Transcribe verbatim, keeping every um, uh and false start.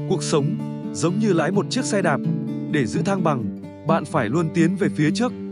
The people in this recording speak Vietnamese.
Cuộc sống giống như lái một chiếc xe đạp, để giữ thăng bằng, bạn phải luôn tiến về phía trước,